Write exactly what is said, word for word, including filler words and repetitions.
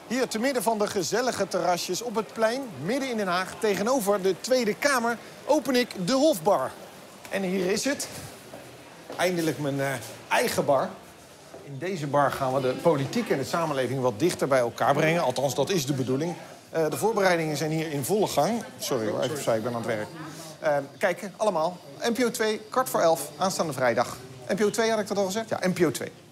Hier te midden van de gezellige terrasjes op het plein, midden in Den Haag, tegenover de Tweede Kamer, open ik de Hofbar. En hier is het. Eindelijk mijn uh, eigen bar. In deze bar gaan we de politiek en de samenleving wat dichter bij elkaar brengen. Althans, dat is de bedoeling. Uh, de voorbereidingen zijn hier in volle gang. Sorry hoor, even opzij, ik ben aan het werk. Uh, kijken, allemaal. N P O twee, kwart voor elf, aanstaande vrijdag. N P O twee, had ik dat al gezegd? Ja, N P O twee.